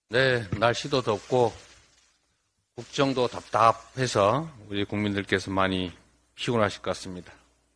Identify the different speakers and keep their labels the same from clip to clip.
Speaker 1: 네, 날씨도 덥고 국정도 답답해서 우리 국민들께서 많이 피곤하실 것 같습니다.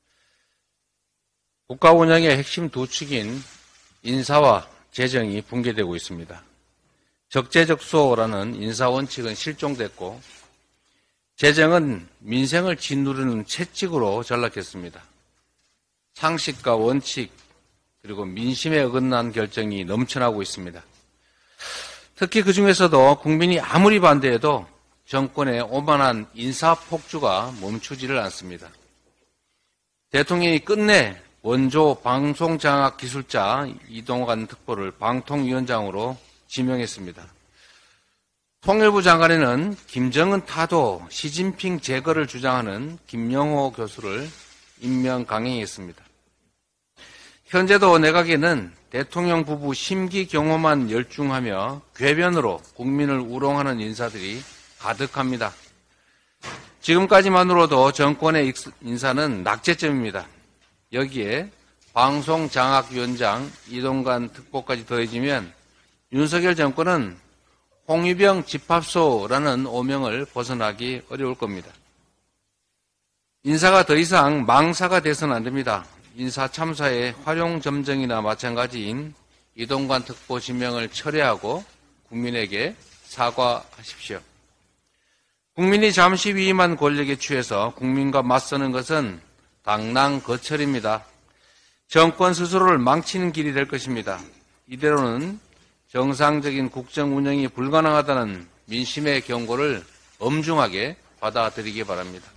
Speaker 1: 국가 운영의 핵심 두 축인 인사와 재정이 붕괴되고 있습니다. 적재적소라는 인사 원칙은 실종됐고 재정은 민생을 짓누르는 채찍으로 전락했습니다. 상식과 원칙 그리고 민심에 어긋난 결정이 넘쳐나고 있습니다. 특히 그중에서도 국민이 아무리 반대해도 정권의 오만한 인사폭주가 멈추지를 않습니다. 대통령이 끝내 원조 방송장악기술자 이동관 특보를 방통위원장으로 지명했습니다. 통일부 장관에는 김정은 타도 시진핑 제거를 주장하는 김영호 교수를 임명 강행했습니다. 현재도 내각에는 대통령 부부 심기 경호만 열중하며 궤변으로 국민을 우롱하는 인사들이 가득합니다. 지금까지만으로도 정권의 인사는 낙제점입니다. 여기에 방송장악위원장 이동관 특보까지 더해지면 윤석열 정권은 홍위병 집합소라는 오명을 벗어나기 어려울 겁니다. 인사가 더 이상 망사가 돼서는 안 됩니다. 인사 참사의 활용점정이나 마찬가지인 이동관 특보 지명을 철회하고 국민에게 사과하십시오. 국민이 잠시 위임한 권력에 취해서 국민과 맞서는 것은 당랑거철입니다. 정권 스스로를 망치는 길이 될 것입니다. 이대로는 정상적인 국정 운영이 불가능하다는 민심의 경고를 엄중하게 받아들이기 바랍니다.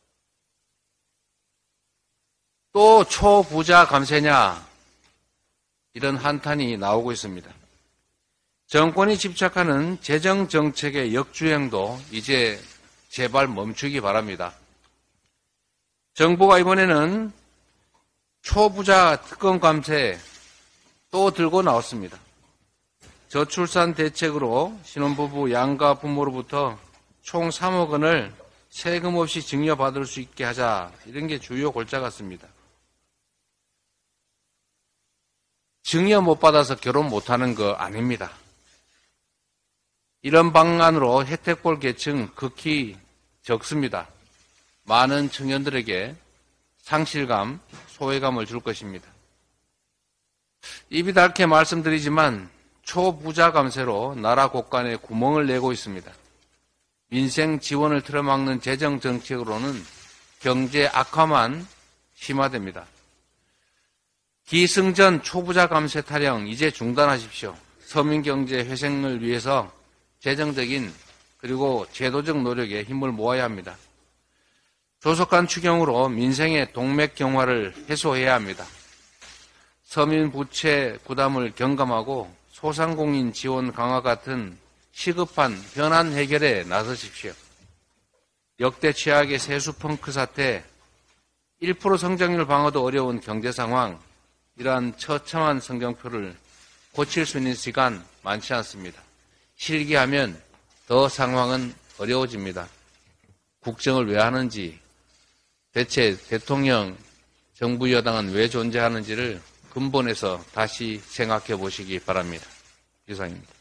Speaker 1: 또 초부자 감세냐 이런 한탄이 나오고 있습니다. 정권이 집착하는 재정정책의 역주행도 이제 제발 멈추기 바랍니다. 정부가 이번에는 초부자 특권 감세 또 들고 나왔습니다. 저출산 대책으로 신혼부부 양가 부모로부터 총 3억 원을 세금 없이 증여받을 수 있게 하자 이런 게 주요 골자 같습니다. 증여 못 받아서 결혼 못하는 거 아닙니다. 이런 방안으로 혜택 볼 계층 극히 적습니다. 많은 청년들에게 상실감, 소외감을 줄 것입니다. 입이 닳게 말씀드리지만 초부자 감세로 나라 곳간에 구멍을 내고 있습니다. 민생 지원을 틀어막는 재정 정책으로는 경제 악화만 심화됩니다. 기승전 초부자 감세 타령 이제 중단하십시오. 서민경제 회생을 위해서 재정적인 그리고 제도적 노력에 힘을 모아야 합니다. 조속한 추경으로 민생의 동맥 경화를 해소해야 합니다. 서민 부채 부담을 경감하고 소상공인 지원 강화 같은 시급한 현안 해결에 나서십시오. 역대 최악의 세수 펑크 사태, 1% 성장률 방어도 어려운 경제 상황, 이러한 처참한 성경표를 고칠 수 있는 시간 많지 않습니다. 실기하면 더 상황은 어려워집니다. 국정을 왜 하는지, 대체 대통령, 정부 여당은 왜 존재하는지를 근본에서 다시 생각해 보시기 바랍니다. 이상입니다.